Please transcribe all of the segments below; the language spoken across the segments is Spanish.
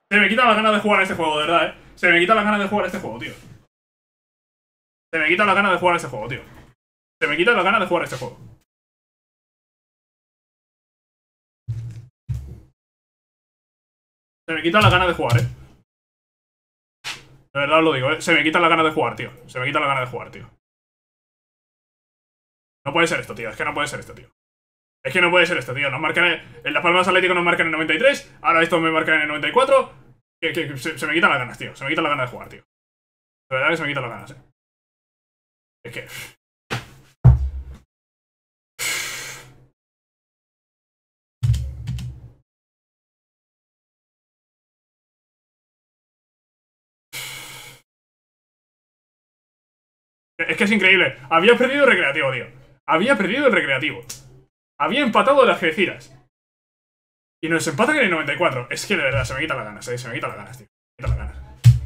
Se me quitan las ganas de jugar a este juego, de verdad, Se me quitan las ganas de jugar a este juego, tío. Se me quitan las ganas de jugar a este juego, tío. Se me quitan las ganas de jugar a este juego. Se me quitan las ganas de jugar, De verdad os lo digo, Se me quitan las ganas de jugar, tío. Se me quitan las ganas de jugar, tío. No puede ser esto, tío. Es que no puede ser esto, tío. Es que no puede ser esto, tío. Nos marcan en Las Palmas Atlético nos marcan en el 93. Ahora esto me marcan en el 94. Se me quitan las ganas, tío. Se me quitan las ganas de jugar, tío. De verdad que se me quitan las ganas, Es que... Es que es increíble. Había perdido el recreativo, tío. Había perdido el recreativo. Había empatado las Algeciras. Y nos empatan en el 94. Es que de verdad, se me quitan las ganas, Se me quitan las ganas, tío. Se me quitan las ganas.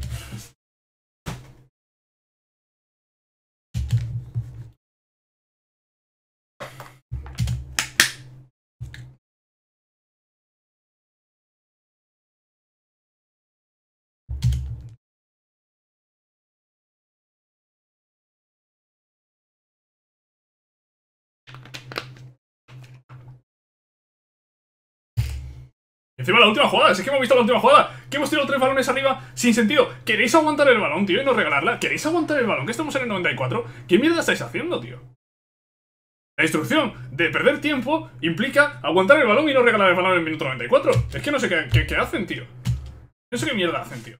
Encima la última jugada, es que hemos visto la última jugada. Que hemos tirado 3 balones arriba sin sentido. ¿Queréis aguantar el balón, tío, y no regalarla? ¿Queréis aguantar el balón? Que estamos en el 94. ¿Qué mierda estáis haciendo, tío? La instrucción de perder tiempo implica aguantar el balón y no regalar el balón en el minuto 94. Es que no sé qué hacen, tío. No sé qué mierda hacen, tío.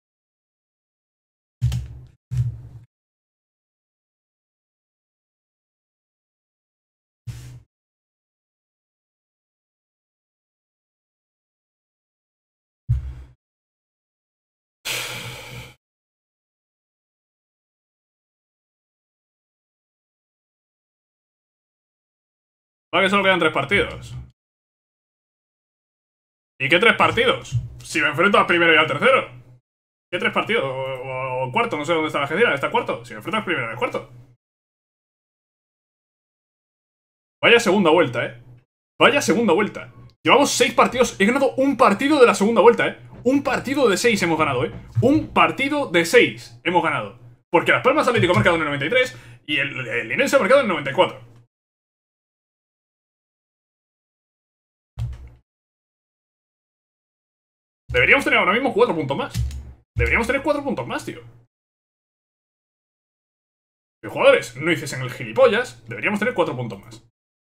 Vale, que solo quedan 3 partidos. ¿Y qué 3 partidos? Si me enfrento al primero y al tercero. ¿Qué 3 partidos? O cuarto, no sé dónde está la Algeciras. ¿Está cuarto? Si me enfrento al primero y al cuarto. Vaya segunda vuelta, Vaya segunda vuelta. Llevamos 6 partidos. He ganado un partido de la segunda vuelta, Un partido de 6 hemos ganado, Un partido de 6 hemos ganado. Porque Las Palmas Atlético ha marcado en el 93 y el Linense ha marcado en el 94. Deberíamos tener ahora mismo 4 puntos más. Deberíamos tener 4 puntos más, tío. Los jugadores no hiciesen el gilipollas, deberíamos tener 4 puntos más.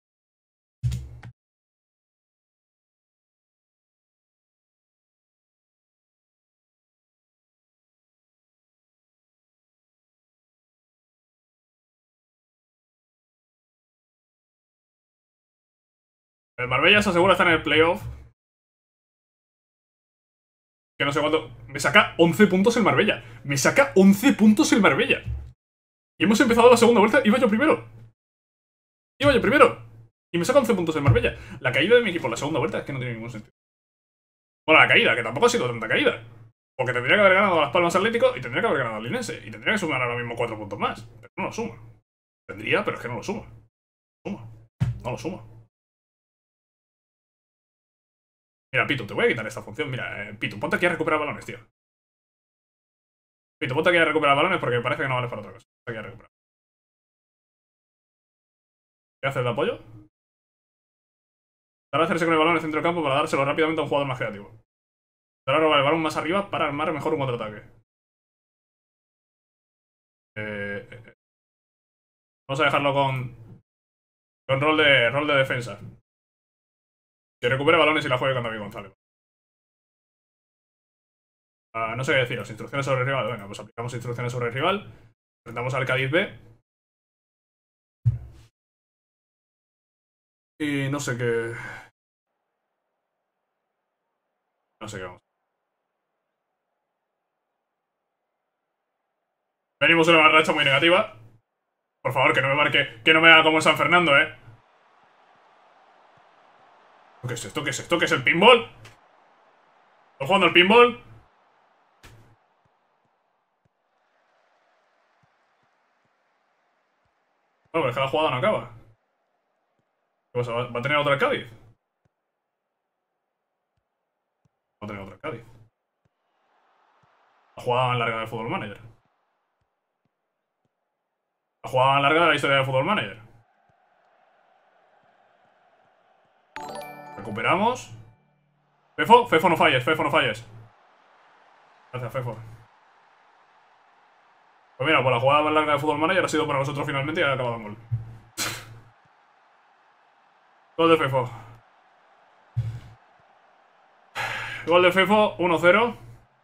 El Marbella se asegura estar en el playoff. Que no sé cuánto. Me saca 11 puntos el Marbella. Me saca 11 puntos el Marbella. Y hemos empezado la segunda vuelta. Iba yo primero. Y me saca 11 puntos el Marbella. La caída de mi equipo en la segunda vuelta es que no tiene ningún sentido. Bueno, la caída, que tampoco ha sido tanta caída. Porque tendría que haber ganado a Las Palmas Atlético y tendría que haber ganado al Linense. Y tendría que sumar ahora mismo 4 puntos más. Pero no lo suma. Tendría, pero es que no lo suma. No lo suma. Mira, Pitu, te voy a quitar esta función. Mira, Pitu, ponte aquí a recuperar balones, tío. Pitu, ponte aquí a recuperar balones porque parece que no vale para otra cosa. Ponte aquí a recuperar. ¿Qué haces de apoyo? Para hacerse con el balón en el centro del campo para dárselo rápidamente a un jugador más creativo. Para robar el balón más arriba para armar mejor un contraataque. Vamos a dejarlo con rol de defensa. Que recupere balones y la juegue con David González. No sé qué deciros. Instrucciones sobre el rival. Venga, pues aplicamos instrucciones sobre el rival. Enfrentamos al Cádiz B. Y no sé qué... No sé qué vamos. Venimos en una racha muy negativa. Por favor, que no me marque... Que no me haga como San Fernando, ¿Qué es esto? ¿Qué es esto? ¿Qué es el pinball? ¿Estoy jugando al pinball? Bueno, pero es que la jugada no acaba. ¿Qué pasa? ¿Va a tener otra el Cádiz? Va a tener otra el Cádiz. jugada más larga de Football Manager. La jugada más larga de la historia de Football Manager. Recuperamos. Fefo, Fefo no falles, Fefo no falles. Gracias, Fefo. Pues mira, pues la jugada más larga de Football Manager ha sido para nosotros finalmente y ha acabado en gol. Gol de Fefo. Gol de Fefo, 1-0.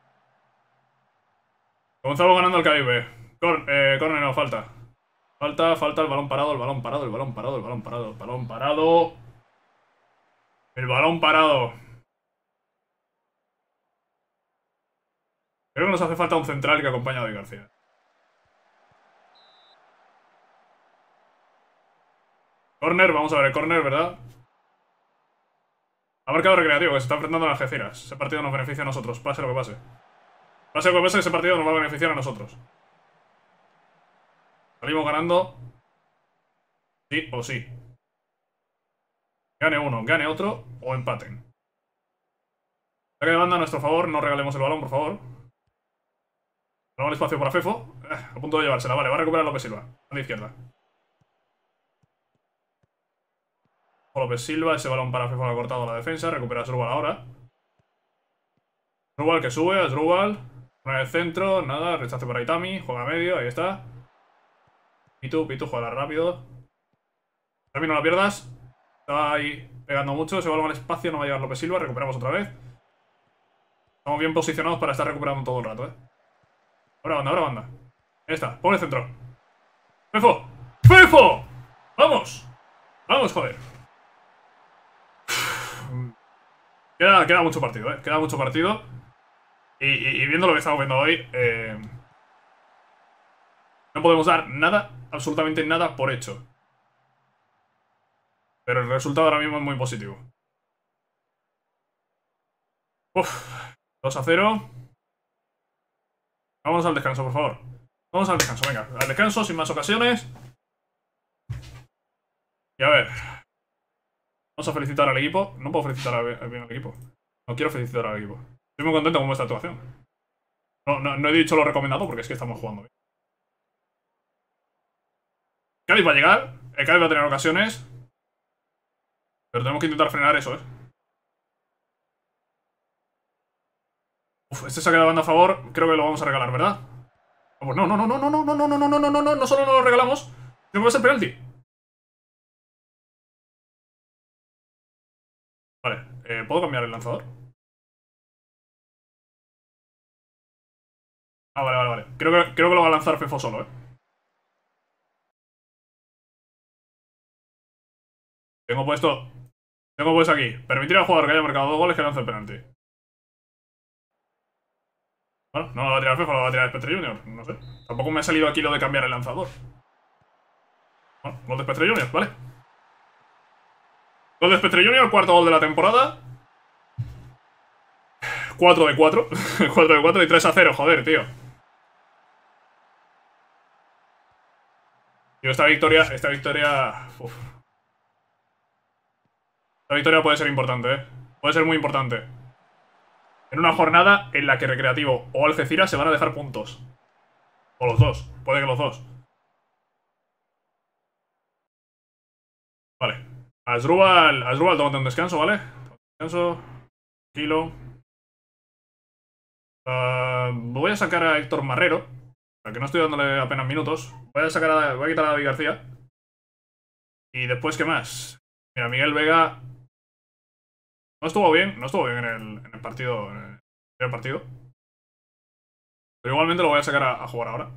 Comenzamos ganando el KIB. Corner no, falta. Falta, el balón parado, el balón parado, el balón parado, el balón parado, el balón parado. El balón parado. Creo que nos hace falta un central que acompañe a David García. Corner, vamos a ver el corner, ¿verdad? Ha marcado Recreativo, que se está enfrentando a las Algeciras. Ese partido nos beneficia a nosotros, pase lo que pase. Pase lo que pase, ese partido nos va a beneficiar a nosotros. Salimos ganando. Sí o sí. Gane uno, gane otro o empaten. Saque de banda a nuestro favor, no regalemos el balón, por favor. No el espacio para Fefo. A punto de llevársela, vale, va a recuperar López Silva. A la izquierda. López Silva, ese balón para Fefo lo ha cortado la defensa. Recupera a Asdrúbal ahora. Asdrúbal que sube, Asdrúbal. Pone el centro, nada, rechace para Itami. Juega a medio, ahí está. Pitu, juega rápido. Itami, no la pierdas. Está ahí pegando mucho, ese balón al espacio no va a llegar López Silva. Recuperamos otra vez. Estamos bien posicionados para estar recuperando todo el rato, Ahora banda, ahora banda. Ahí está, pon el centro. ¡Fefo! ¡Fefo! ¡Vamos! ¡Vamos, joder! Queda mucho partido, Queda mucho partido. Y viendo lo que estamos viendo hoy, no podemos dar nada, absolutamente nada por hecho. Pero el resultado ahora mismo es muy positivo. Uf, 2-0. Vamos al descanso, por favor. Vamos al descanso, venga. Al descanso, sin más ocasiones. Y a ver. Vamos a felicitar al equipo. No puedo felicitar bien al equipo. No quiero felicitar al equipo. Estoy muy contento con esta actuación. No he dicho lo recomendado porque es que estamos jugando bien. Cádiz va a llegar. El Cádiz va a tener ocasiones. Pero tenemos que intentar frenar eso, Uf, este saque de banda a favor. Creo que lo vamos a regalar, ¿verdad? Pues no, no solo no lo regalamos, sino que va a ser penalti. Vale, ¿puedo cambiar el lanzador? Ah, vale. Creo que lo va a lanzar Fefo solo, Tengo puesto aquí. Permitir al jugador que haya marcado 2 goles que lance el penalti. Bueno, no lo va a tirar Fefo, lo va a tirar Spectre Junior. No sé. Tampoco me ha salido aquí lo de cambiar el lanzador. Bueno, gol de Spectre Junior, vale. Gol de Spectre Junior, cuarto gol de la temporada. 4 de 4. 4 de 4 y 3-0, joder, tío. Tío, esta victoria... Uf. Esta victoria puede ser importante, Puede ser muy importante. En una jornada en la que Recreativo o Algeciras se van a dejar puntos. O los dos. Puede que los dos. Vale. Asdrúbal, tómate un descanso, ¿vale? Descanso. Tranquilo. Voy a sacar a Héctor Marrero. Para que no estoy dándole apenas minutos. Voy a quitar a David García. Y después, ¿qué más? Mira, Miguel Vega... No estuvo bien en el partido. En el primer partido. Pero igualmente lo voy a sacar a jugar ahora.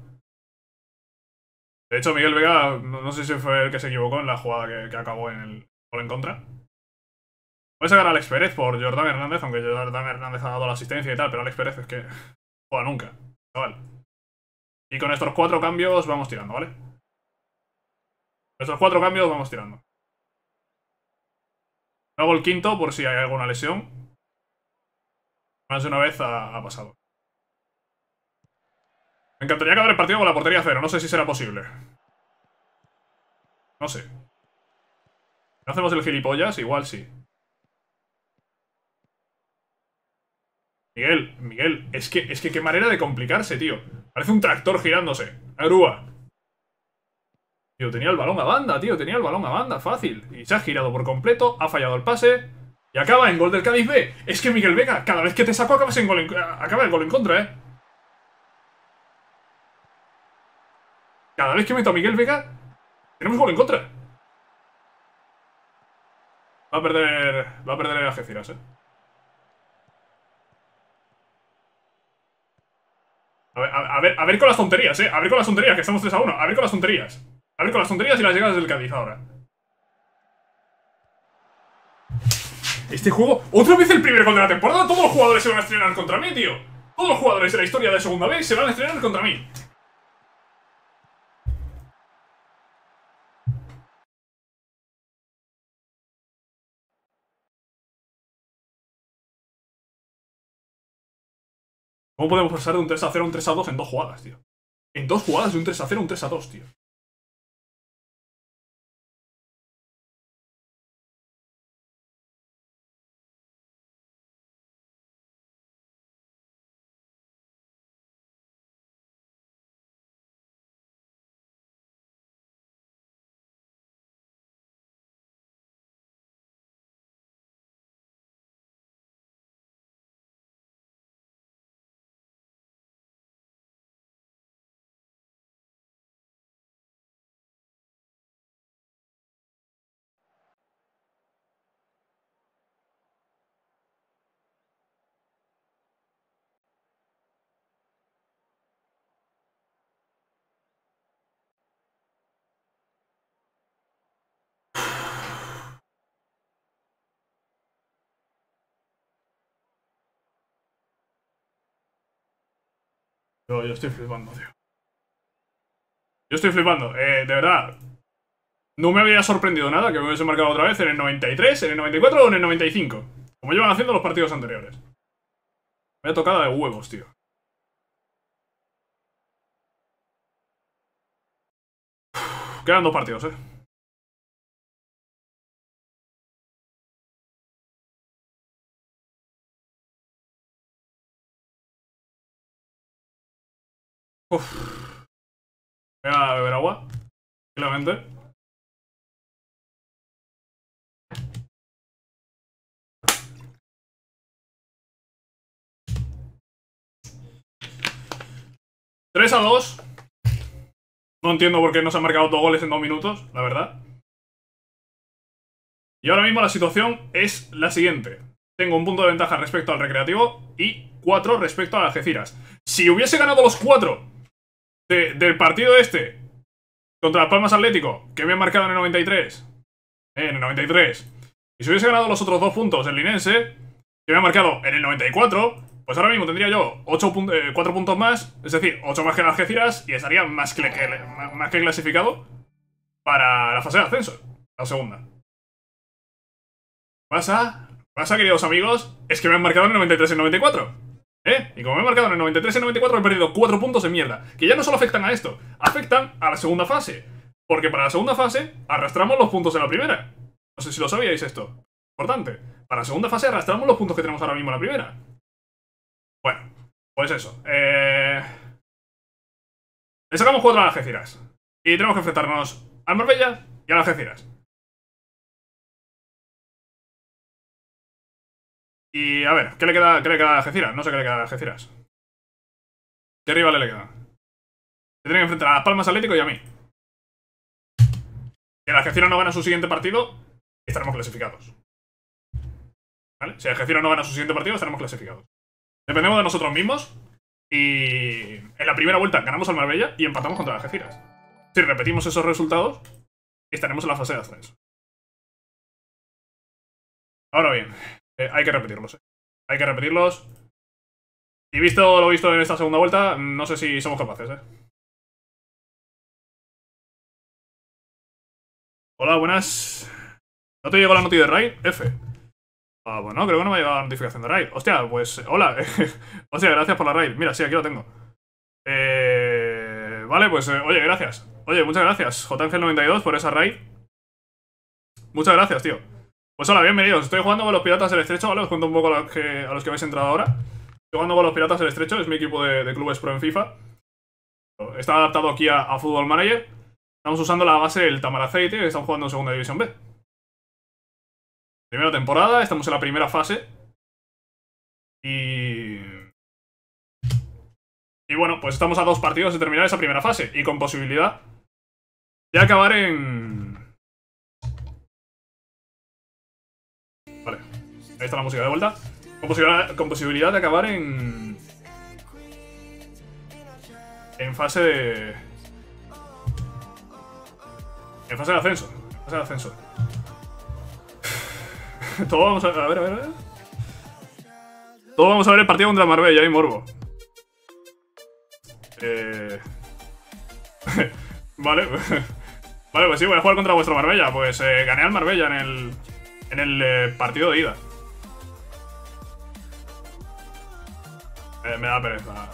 De hecho, Miguel Vega, no sé si fue el que se equivocó en la jugada que acabó en el gol en contra. Voy a sacar a Alex Pérez por Jordán Hernández, aunque Jordán Hernández ha dado la asistencia y tal, pero Alex Pérez es que juega nunca, chaval. Y con estos 4 cambios vamos tirando, ¿vale? Estos 4 cambios vamos tirando. Hago el quinto por si hay alguna lesión. Más de una vez ha pasado. Me encantaría acabar el partido con la portería a 0. No sé si será posible. No sé. ¿No hacemos el gilipollas? Igual sí. Miguel, es que qué manera de complicarse, tío. Parece un tractor girándose. La grúa. Tío, tenía el balón a banda, tío. Tenía el balón a banda, fácil. Y se ha girado por completo, ha fallado el pase. Y acaba en gol del Cádiz B. Es que Miguel Vega, cada vez que te saco acabas en gol acaba el gol en contra, Cada vez que meto a Miguel Vega, tenemos gol en contra. Va a perder el Algeciras, A ver con las tonterías, A ver con las tonterías, que estamos 3-1. A ver con las tonterías. A ver con las tonterías y las llegadas del Cádiz ahora. Este juego, otra vez el primer gol de la temporada. Todos los jugadores se van a estrenar contra mí, tío. Todos los jugadores de la historia de segunda vez se van a estrenar contra mí. ¿Cómo podemos pasar de un 3-0 a un 3-2 en 2 jugadas, tío? En 2 jugadas de un 3-0 a un 3-2, tío. Yo estoy flipando, tío. Yo estoy flipando. De verdad. No me había sorprendido nada que me hubiese marcado otra vez en el 93, en el 94 o en el 95. Como llevan haciendo los partidos anteriores. Me ha tocado de huevos, tío. Quedan 2 partidos, Uf. Voy a beber agua. Tranquilamente. ¿3-2? No entiendo por qué no se han marcado 2 goles en 2 minutos, la verdad. Y ahora mismo la situación es la siguiente. Tengo un punto de ventaja respecto al Recreativo y 4 respecto al Algeciras. Si hubiese ganado los 4 del partido este contra Las Palmas Atlético, que me han marcado en el 93, y si hubiese ganado los otros 2 puntos del Linense, que me han marcado en el 94, pues ahora mismo tendría yo 4 puntos más, es decir, 8 más que el Algeciras, y estaría más que clasificado para la fase de ascenso, la segunda. Pasa, queridos amigos, es que me han marcado en el 93 y el 94. Y como me he marcado en el 93 y el 94, he perdido 4 puntos de mierda. Que ya no solo afectan a esto, afectan a la segunda fase. Porque para la segunda fase, arrastramos los puntos de la primera. No sé si lo sabíais esto. Importante. Para la segunda fase, arrastramos los puntos que tenemos ahora mismo en la primera. Bueno, pues eso. Le sacamos 4 a las Algeciras. Y tenemos que enfrentarnos al Marbella y a las Algeciras. Y a ver, ¿qué le queda a Algeciras? No sé qué le queda a Algeciras. ¿Qué rivales le quedan? Se tienen que enfrentar a Las Palmas Atlético y a mí. Si el Algeciras no gana su siguiente partido, estaremos clasificados. ¿Vale? Si el Algeciras no gana su siguiente partido, estaremos clasificados. Dependemos de nosotros mismos. Y en la primera vuelta ganamos al Marbella y empatamos contra el Algeciras. Si repetimos esos resultados, estaremos en la fase de ascenso. Ahora bien, hay que repetirlos. Hay que repetirlos. Y visto lo visto en esta segunda vuelta, no sé si somos capaces, Hola, buenas. ¿No te llegó la noticia de Raid? F. Bueno, creo que no me ha llegado la notificación de Raid. Hostia, pues, hola. Hostia, gracias por la Raid. Mira, sí, aquí lo tengo. Vale, pues, oye, gracias. Oye, muchas gracias, JAngel92, por esa Raid. Muchas gracias, tío. Pues hola, bienvenidos. Estoy jugando con los Piratas del Estrecho, ¿vale? Os cuento un poco a los que habéis entrado ahora. Estoy jugando con los Piratas del Estrecho, es mi equipo de clubes pro en FIFA. Está adaptado aquí a Football Manager. Estamos usando la base del Tamaraceite, que estamos jugando en Segunda División B. Primera temporada, estamos en la primera fase. Y bueno, pues estamos a 2 partidos de terminar esa primera fase. Y con posibilidad de acabar en... Vale, ahí está la música de vuelta. Con posibilidad de acabar en fase de... En fase de ascenso. En fase de ascenso. Todo vamos a ver, a ver. Todo vamos a ver el partido contra Marbella y Morbo. Vale. Vale, pues sí, voy a jugar contra vuestro Marbella. Pues gané al Marbella en el partido de ida. Me da pereza.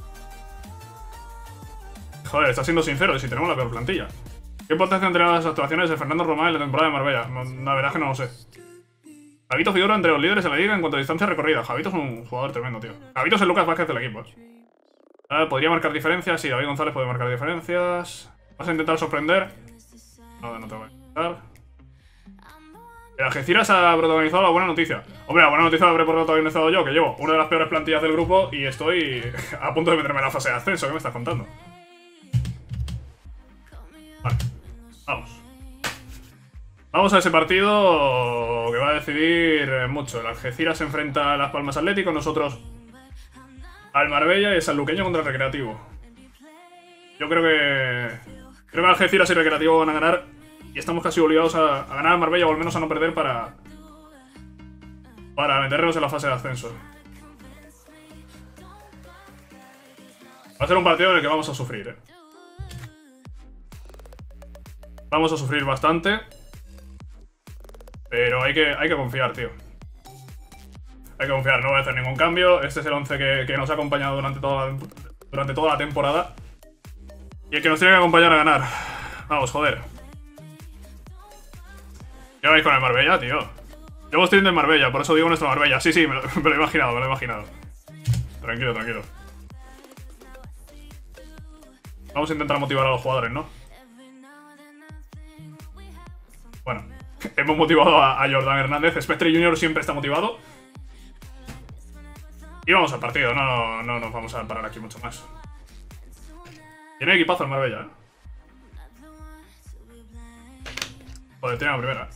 Joder, está siendo sincero, si tenemos la peor plantilla. ¿Qué importancia tendrían las actuaciones de Fernando Román en la temporada de Marbella? La verdad es que no lo sé. Javito figura entre los líderes en la liga en cuanto a distancia recorrida. Javito es un jugador tremendo, tío. Javito es el Lucas Vázquez del equipo. ¿Podría marcar diferencias? Sí, David González puede marcar diferencias. ¿Vas a intentar sorprender? No te voy a intentar. El Algeciras ha protagonizado la buena noticia. Hombre, la buena noticia la habré protagonizado yo, que llevo una de las peores plantillas del grupo y estoy a punto de meterme en la fase de ascenso. ¿Qué me estás contando? Vale, vamos. Vamos a ese partido que va a decidir mucho. El Algeciras se enfrenta a Las Palmas Atlético, nosotros al Marbella y el Sanluqueño contra el Recreativo. Yo creo que Algeciras y Recreativo van a ganar y estamos casi obligados a ganar al Marbella o al menos a no perder para meternos en la fase de ascenso. Va a ser un partido en el que vamos a sufrir, Vamos a sufrir bastante. Pero hay que confiar, tío. Hay que confiar, no voy a hacer ningún cambio. Este es el 11 que nos ha acompañado durante toda la temporada. Y el que nos tiene que acompañar a ganar. Vamos, joder. ¿Qué vais con el Marbella, tío? Yo estoy en el Marbella, por eso digo nuestro Marbella. Sí, me lo he imaginado, Tranquilo. Vamos a intentar motivar a los jugadores, ¿no? Bueno, hemos motivado a Jordan Hernández. Spectre Junior siempre está motivado. Y vamos al partido, no nos vamos a parar aquí mucho más. Tiene equipazo el Marbella, Joder, tiene la primera.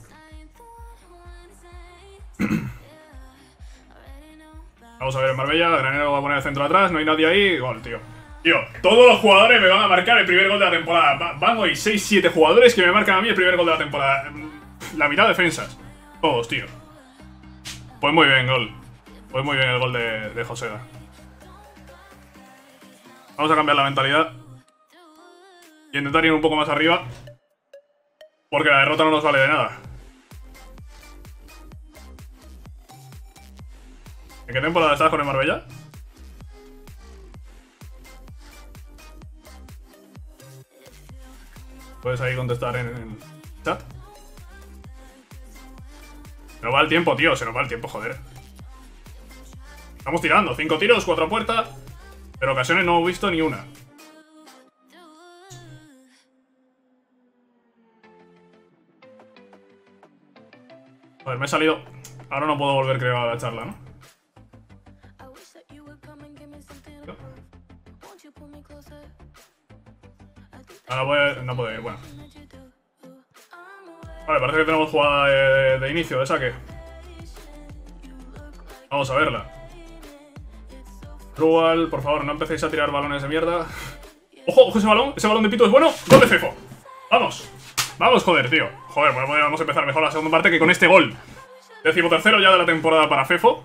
Vamos a ver el Marbella, Granero va a poner el centro atrás, no hay nadie ahí. Gol, tío. Tío, todos los jugadores me van a marcar el primer gol de la temporada. Van hoy 6-7 jugadores que me marcan a mí el primer gol de la temporada. La mitad de defensas. Todos, tío. Pues muy bien, gol. Pues muy bien el gol de Joseda. Vamos a cambiar la mentalidad y intentar ir un poco más arriba, porque la derrota no nos vale de nada. ¿En qué temporada estás con el Marbella? Puedes ahí contestar en el chat. Se nos va el tiempo, tío. Se nos va el tiempo, joder. Estamos tirando. 5 tiros, 4 a puerta. Pero ocasiones no hemos visto ni una. A ver, me he salido. Ahora no puedo volver, creo, a la charla, ¿no? Ahora no puedo ir, bueno. Vale, parece que tenemos jugada de inicio, de saque. Vamos a verla. Rual, por favor, no empecéis a tirar balones de mierda. ¡Ojo, ojo ese balón de pito es bueno. ¡Gol de Fefo! ¡Vamos! ¡Vamos, joder, tío! Joder, pues vamos a empezar mejor la segunda parte que con este gol. 13º ya de la temporada para Fefo.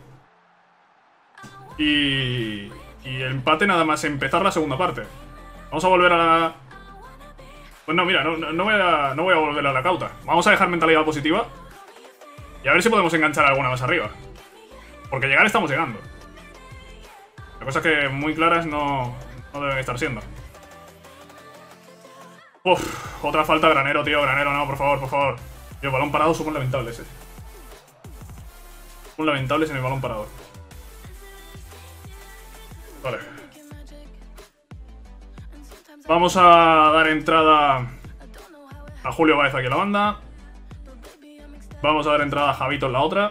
Y el empate nada más empezar la segunda parte. Vamos a volver a la... Pues no, mira, no voy a volver a la cauta. Vamos a dejar mentalidad positiva y a ver si podemos enganchar alguna más arriba. Porque llegar estamos llegando. La cosa es que muy claras no deben estar siendo. Uf, otra falta Granero, tío. Granero, no, por favor, por favor. Tío, balón parado son muy lamentables, Son lamentables en el balón parado. Vale. Vamos a dar entrada a Julio Baez aquí en la banda. Vamos a dar entrada a Javito en la otra.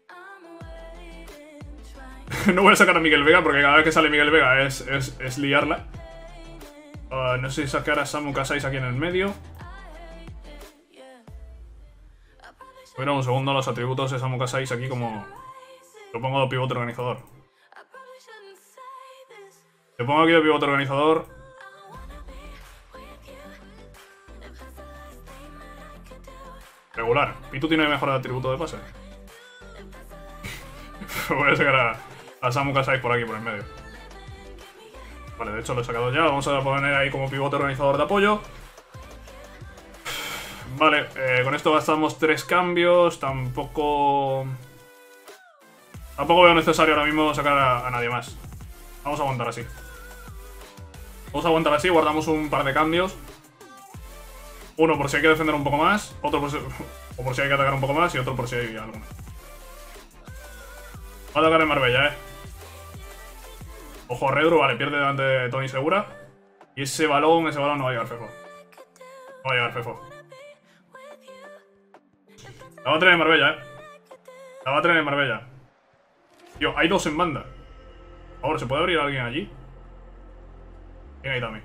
No voy a sacar a Miguel Vega porque cada vez que sale Miguel Vega es liarla. No sé si sacar a Samu Casais aquí en el medio. Bueno, un segundo, los atributos de Samu Casais aquí como... Lo pongo de pivote organizador. Le pongo aquí de pivote organizador. Regular. Pitu tiene mejor atributo de pase. Voy a sacar a Samu Casais por aquí, por el medio. Vale, de hecho lo he sacado ya. Vamos a poner ahí como pivote organizador de apoyo. Vale, con esto gastamos 3 cambios. Tampoco veo necesario ahora mismo sacar a nadie más. Vamos a aguantar así. Vamos a aguantar así, guardamos un par de cambios. Uno por si hay que defender un poco más, otro por si, o por si hay que atacar un poco más y otro por si hay algo. Va a atacar en Marbella, Ojo, Redru, vale, pierde delante de Tony Segura. Y ese balón no va a llegar Fefo. No va a llegar Fefo. La va a tener en Marbella, La va a tener en Marbella. Tío, hay 2 en banda. Por favor, ¿se puede abrir alguien allí? Venga, Itami.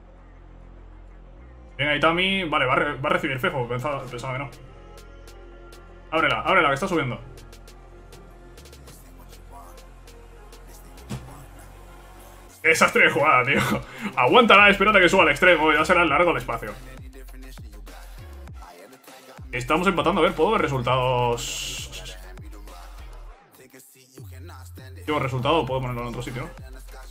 Venga, Itami. Vale, va a recibir Fefo. Pensaba que no. Ábrela, que está subiendo. Qué desastre de jugada, tío. Aguántala, espérate a que suba al extremo. Ya será largo el espacio. Estamos empatando. A ver, ¿puedo ver resultados? Tengo resultado, puedo ponerlo en otro sitio, ¿no?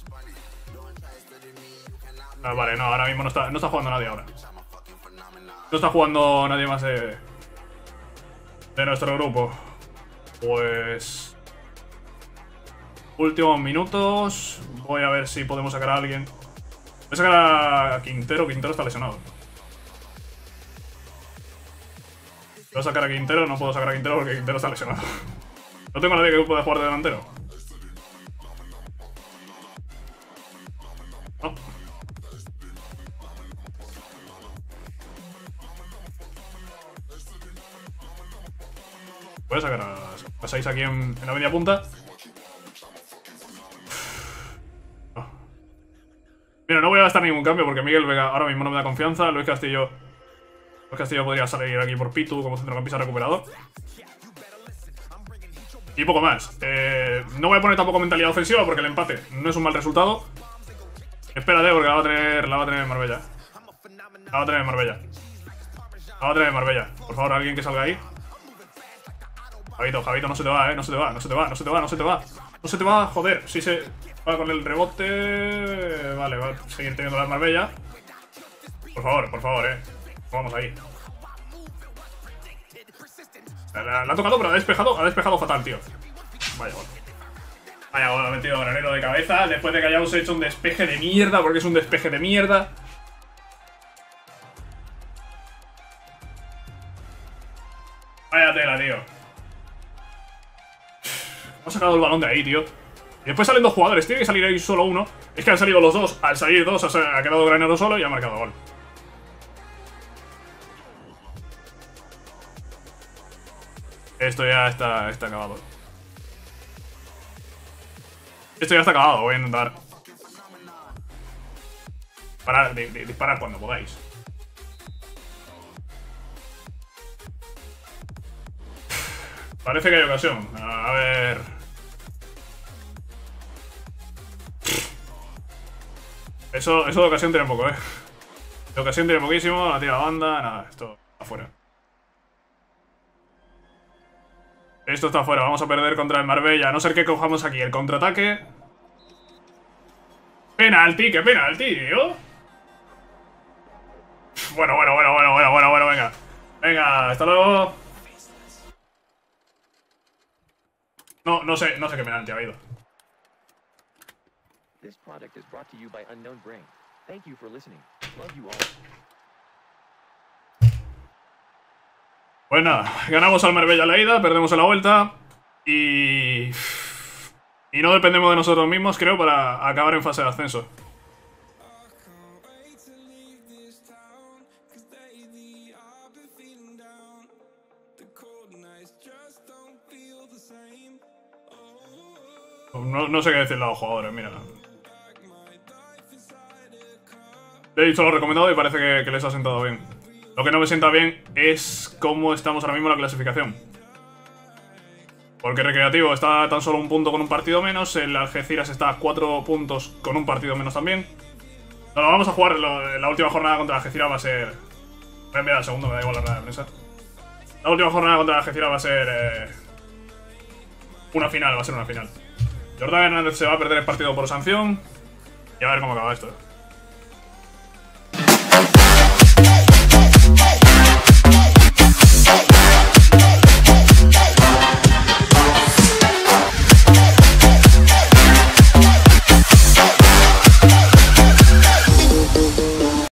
Ah, vale, no, ahora mismo no está jugando nadie ahora. No está jugando nadie más de nuestro grupo. Pues... Últimos minutos. Voy a ver si podemos sacar a alguien. Voy a sacar a Quintero. Quintero está lesionado. Voy a sacar a Quintero. No puedo sacar a Quintero porque Quintero está lesionado. No tengo a nadie que pueda jugar de delantero. No. Voy a sacar a 6 aquí en la media punta. Mira, no voy a gastar ningún cambio porque Miguel Vega ahora mismo no me da confianza. Luis Castillo podría salir aquí por Pitu como centrocampista recuperador. Y poco más. No voy a poner tampoco mentalidad ofensiva porque el empate no es un mal resultado. Espérate porque la va a tener en Marbella. La va a tener en Marbella. Por favor, alguien que salga ahí. Javito, no se te va, no se te va, joder. Si se va con el rebote. Vale, va a seguir teniendo la Marbella. Por favor, Vamos ahí. La ha tocado, pero ha despejado fatal, tío. Vaya gol. Vaya gol, ha metido Granero de cabeza. Después de que hayamos hecho un despeje de mierda, porque es un despeje de mierda. Vaya tela, tío. Ha sacado el balón de ahí, tío. Y después salen 2 jugadores. Tiene que salir ahí solo uno. Es que han salido los 2. Al salir 2 ha quedado Granero solo y ha marcado gol. Esto ya está acabado. Esto ya está acabado. Voy a intentar disparar cuando podáis. Parece que hay ocasión. A ver... Eso de ocasión tiene poco, De ocasión tiene poquísimo. La tira la banda. Nada, esto está fuera. Esto está fuera. Vamos a perder contra el Marbella. A no ser que cojamos aquí el contraataque. Penalti. ¿Qué penalti, tío? Bueno, venga. Venga, hasta luego. No sé qué penalti ha habido. This product is brought to you by Unknown Brain. Thank you for listening. Love you all. Pues nada, ganamos al Marbella en la ida, perdemos en la vuelta. Y... Y no dependemos de nosotros mismos, creo, para acabar en fase de ascenso. No sé qué decirle a los jugadores, mira. Le he dicho lo recomendado y parece que les ha sentado bien. Lo que no me sienta bien es cómo estamos ahora mismo en la clasificación. Porque Recreativo está tan solo un punto con un partido menos. El Algeciras está a 4 puntos con un partido menos también. No, lo vamos a jugar. La última jornada contra el Algeciras va a ser... Voy a enviar al segundo, me da igual la rueda de prensa. La última jornada contra el Algeciras va a ser... una final, va a ser una final. Jordan Hernández se va a perder el partido por sanción. Y a ver cómo acaba esto.